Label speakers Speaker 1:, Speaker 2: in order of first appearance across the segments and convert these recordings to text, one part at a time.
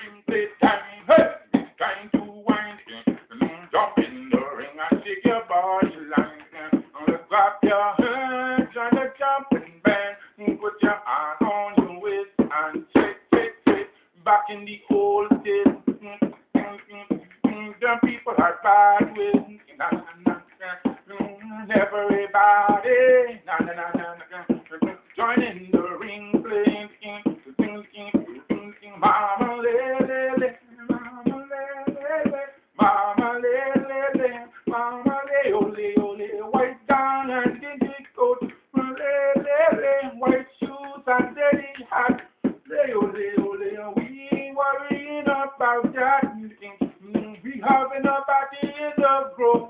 Speaker 1: ring play time. Hey, it's time to wind. Jump in the ring and shake your body line. Clap your hands and a jumping band. Put your hand on your waist and shake back in the old days. The people are bad with everybody. Join in the ring, playing, mama, lele, mama, lele, mama, lele, mama, ole, ole, white gown and dingy coat, lele, white shoes and dirty hat, ole, we worrying about that. We having a party in the grove,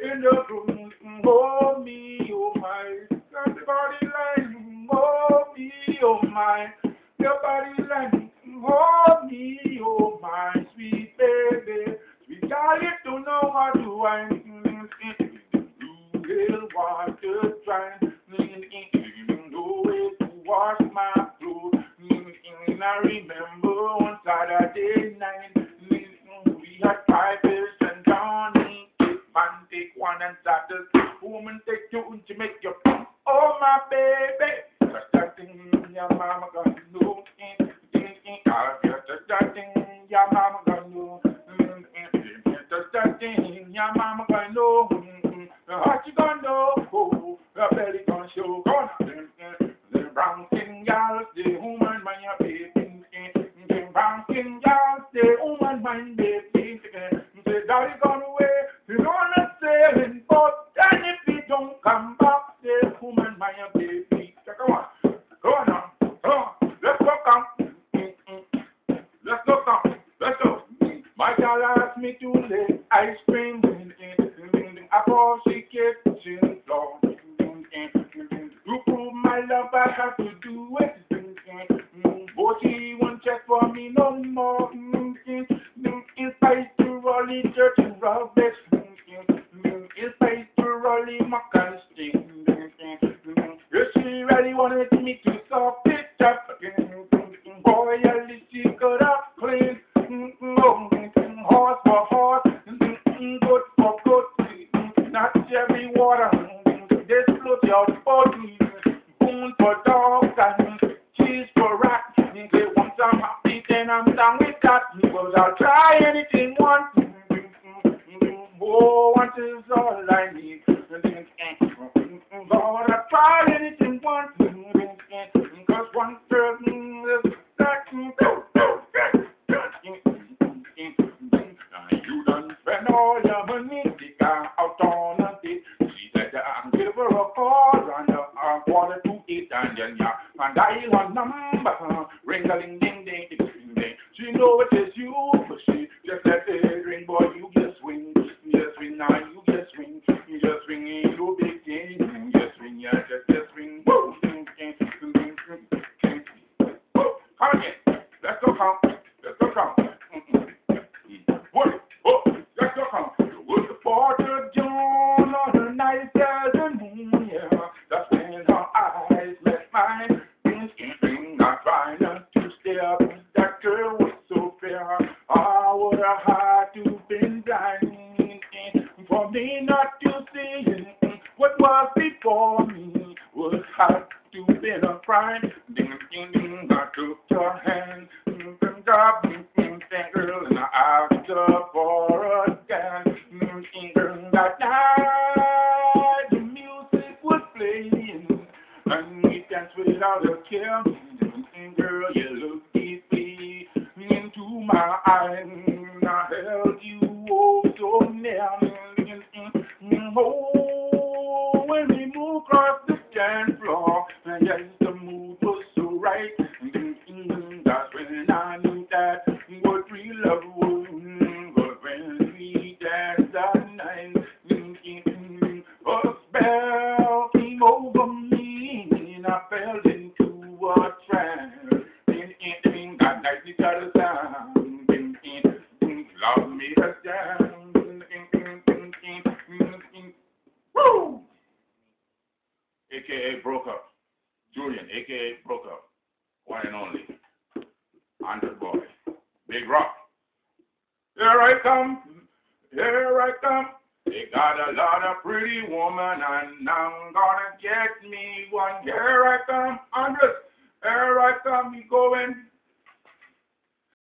Speaker 1: oh me, oh my, everybody like, oh me, oh my, your body like, oh me, oh my, sweet baby, sweet darling, don't know how to wine, you will want to try, no way to wash my clothes, I remember on Saturday night, we had pipers and Johnny, man take one and start the woman take two to make your pump. Oh my baby, touch that thing, your mama gonna know. Touch that thing, your mama gonna know. Touch that thing, your mama gonna know. What you gonna know? Your belly gonna show. The brown skin gals, the woman man your baby. The brown skin gals, the woman man baby. The daddy gone away. You know not sailing boat, and if he don't come back, the woman man your baby. Come on, go on now, come on, let's go come, let's go come, let's go. My girl asked me to lay ice cream across the kitchen floor. To prove my love, I have to do it. But she won't check for me no more. In spite to all the dirty rubbish. In spite to all the muck and sting. If she really wanted me to soft it up, boy, at least she could have cleaned. Horse for horse, good for good. Not every water. This float your body. Bone for dogs and cheese for rats. Once I'm happy, then I'm done with that. Because I'll try anything once. Oh, once is all I need. Lord, I'll try anything once. Because one person is that. You done spend all your money, the car out on a date. She said, I'm give her a call and a quarter to 8 and then and dial her number, ring-a-ling-ding-ding-ding-ding. She know it is you, but she just let it ring, boy, you just swing now, you just swing, ain't no big thing, you just swing, yeah, just swing, woo, come again, let's go come, what, oh, let's go come, it was the 4th of June on the night as the moon, yeah, that's when her eyes met mine, not trying to stare, that girl was so fair, I would have had to been blind, for me not to see what was before me, would have to been a crime, I took her hand, girl, and I asked her for a dance, that night the music was playing, and we danced without a care, girl, you look deeply into my eyes, I held you oh so near, oh, when we moved across the dance floor, yes, the mood was so right, that's when I knew that what real love was, but when we danced that night, a spell came over me, and I fell into a trance, that night we got a sound, love made us dance, woo! AKA broke up. Julian, AKA broke up. One and only. 100 boy. Big rock. Here I come, here I come. They got a lot of pretty woman, and I'm gonna get me one. Here I come, Andres. Here I come, we going.